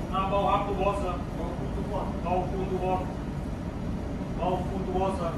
Na mão rápido, moça. Ao fundo, moça. Ao fundo, moça.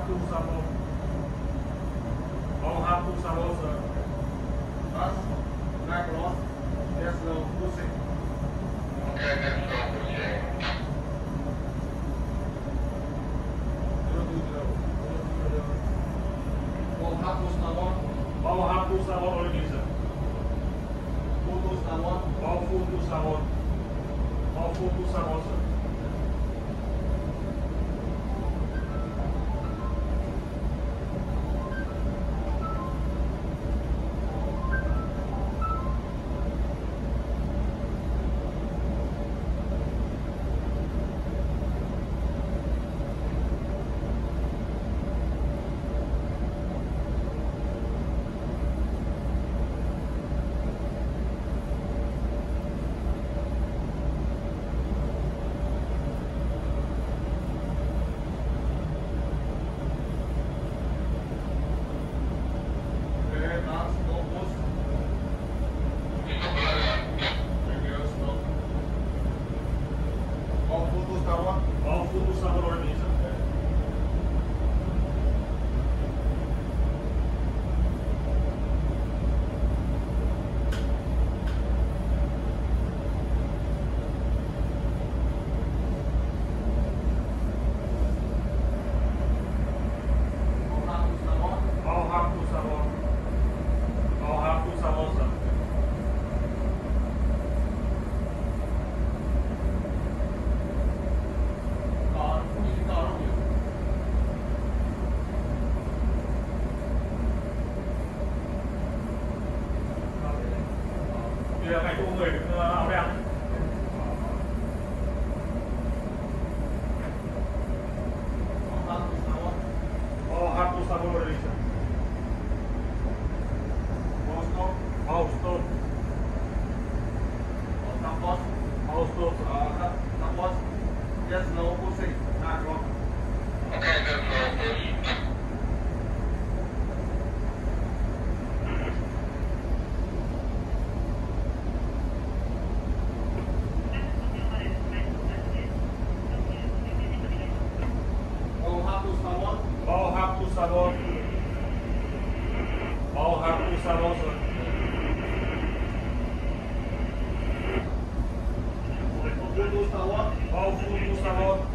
rápido, sabor. Mão rápido, sabor, sir. That's back off. Yes, no, pushing. Okay, that's all pushing. 020. Well, half push now on. Mão rápido, sabor, organiza. Full push now on. Mão fundo, sabor. Mão fundo, sabor, sir. Okay, that's no push. Maybe else no. Oh, full push now on. Mão fundo, sabor, organiza. Oh, half push now on. Mão rápido, sabor. Mão rápido, sabor, sir. Car, easy car on you. Bây giờ mày thu người được áo đen. Oh, half push now on. Mão rápido, sabor, organiza. Oh, stop. Mão stop. Oh, half push. Mão stop. Half push. Yes, no, pushing. Back off. Okay, that's all push. Oh, half push now on. Mão rápido, sabor. Mão rápido, sabor, sir. Full push now on. Mão fundo, sabor.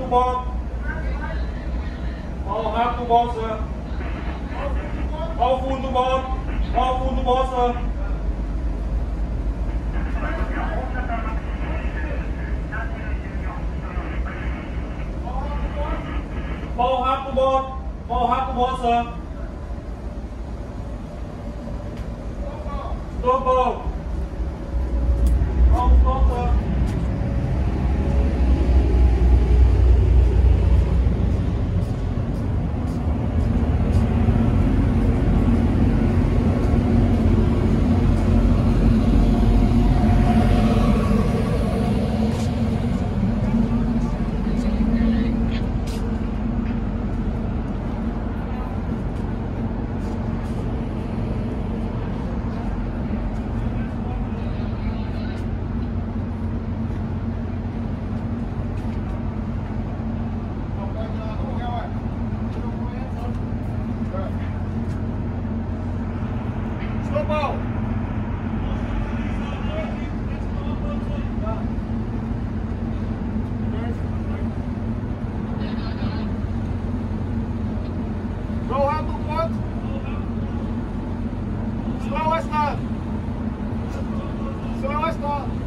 toebak. Bal gaat toebak, sir. Bal voet toebak. Bal voet toebak, sir. Bal gaat toebak. Bal gaat toebak, sir. Stop bal. Bal stop, sir. Stop bal. Zo hard op wat? Snel staan. Snel staan.